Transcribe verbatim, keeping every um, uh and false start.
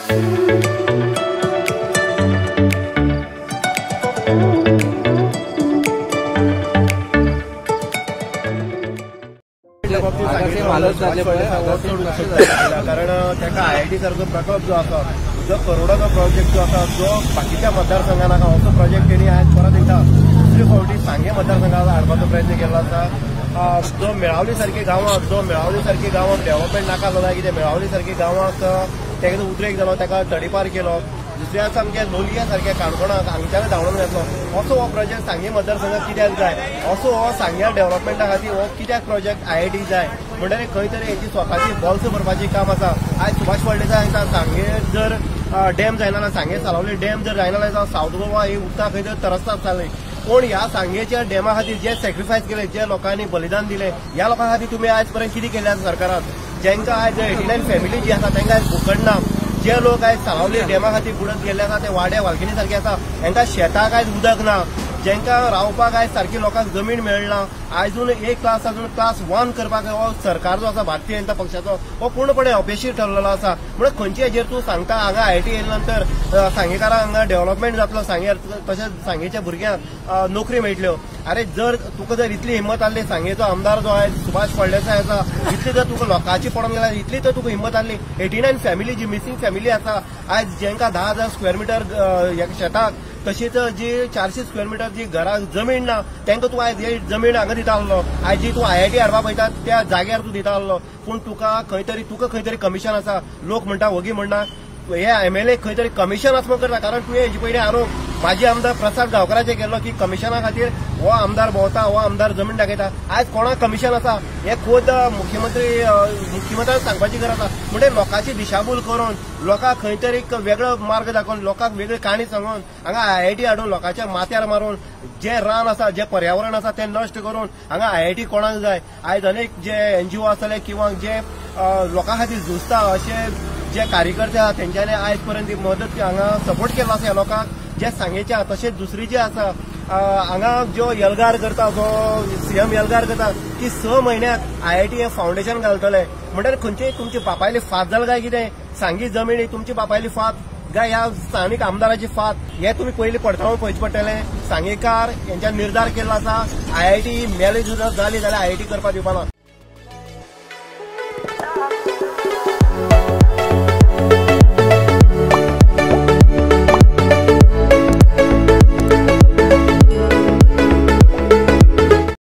कारण त्याका आय I T सारखो प्रकल्प जो आसा जो करोडाचो प्रोजेक्ट जो आसा जो बाकीच्या मतदारसंघांना असो प्रोजेक्ट त्यांनी आज परत एकदा दुसरी फावटी सांगे मतदारसंघात हाडपाचो प्रयत्न केला आसा। जो मेळावली सारखी गांवां जो मेळावली सारखी गांवां डेव्हलपमेंट नाका जाता कितें मेळावली सारखी गांवांक तेका उद्रेक जालो ताका तडीपार केलो। दुसऱ्या सामके लोलया सारख्या काणकोणाक हांगच्यान धांवडून येतलो असो हो प्रोजेक्ट सांगे मतदारसंघात कित्याक जाय, असो हो सांग्या डेव्हलपमेंटा खातीर हो कित्याक प्रोजेक्ट आय आय टी जाय म्हणटरी खंय तरी हेची स्वताची बॉल्स भरपाची काम आसा। आज सुभाष फळदेसाय हांगा सांगे जर डॅम जायना सांगे सालावली डॅम जर जायना जाल्यार सावथ गोवा ही उदका खंय तरी तरसतात जाली। पूण ह्या सांगेच्या डॅमा खातीर जे सॅक्रिफायस केले जे लोकांनी बलिदान दिले ह्या लोकां खातीर तुमी आज पर्यंत कितें केलें सरकारान? जेंका आज एटी नायन फॅमिली जी आसा तांकां आज भुकट ना। जे लोक आज सालावली डॅमा खातीर बुडत गेल्ले आसा ते वाड्या वालकिनी सारखे आसा हांकां शेताक आज उदक ना, जेंकां रावपाक आज सारखी लोकांक जमीन मेळना। आजून एक क्लास आजून क्लास वन करपाक हो सरकार जो आसा भारतीय जनता पक्षाचो हो पूर्णपणे अपेशीर ठरलेलो आसा। म्हणून खंयचे हाजेर तूं सांगता हांगा आय आय टी येयले नंतर सांगेकारांक हांगा डेव्हलपमेंट जातलो, सांगे तशेंच सांगेच्या भुरग्यांक नोकरी मेळटल्यो। अरे जर तुका जर इतली हिंमत आहली सांगेचो आमदार जो आहे सुभाष फळदेसाय आसा इतली जर तुका लोकांची पडोवन गेल्यार इतली तर तुका हिंमत आहली एटी नायन फॅमिली जी मिसींग फॅमिली आसा आज जेंका धा हजार स्क्वेअर मिटर शेताक तशीच जी चारशे स्क्वेअर मिटर जी घरां जमीन ना तांकां तूं आयज ही जमीन हांगा दिता आसलो। आयज जी तूं आय आय टी हाडपा पळयता त्या जाग्यार तूं दिता आसलो पूण तुका खंय तरी तुका खंय तरी कमिशन आसा। लोक म्हणटा होगी म्हणना हे एम एल ए खंय तरी कमिशन आसपा करता, कारण तुवें हेजे पयलीं आरोप माजी आमदार प्रसाद गांवकाराचेर केल्लो की कमिशना खातीर हो आमदार भोंवता हो आमदार जमीन दाखयता। आज कोणाक कमिशन आसा हे खुद मुख्यमंत्री मुख्यमंत्र्याक सांगपाची गरज आसा। म्हणजे लोकांची दिशाभूल करून लोकांक खंय तरी एक वेगळो मार्ग दाखोवन लोकांक वेगळी काणी सांगून हांगा आय आय टी हाडून लोकांच्या माथ्यार मारून जे रान आसा जे पर्यावरण आसा ते नश्ट करून हांगा आय आय टी कोणाक जाय। आयज अनेक जे एनजीओ आसले किंवा जे लोकां खातीर झुजता अशे जे कार्यकर्ते आहा तेंच्यांनी आयज पर्यंत मदत हांगा सपोर्ट केलो आसा ह्या लोकांक जे सांगेच्या तशेंच दुसरी जे आसा हांगा जो येलगार करता जो सीएम येलगार करता की स म्हयन्याक आय आय टी हे फावंडेशन घालतले म्हणल्यार खंयचेय तुमची बापायली फात जाल काय कितें सांगी जमीन ही तुमची बापायली फात काय ह्या स्थानीक आमदाराची फात हे तुमी पयलीं पडताळून पळोवचें पडटलें। सांगेकार हेंच्या निर्धार केल्लो आसा आय आय टी मेली सुद्दां जाली जाल्यार आय आय टी करपाक दिवपाना।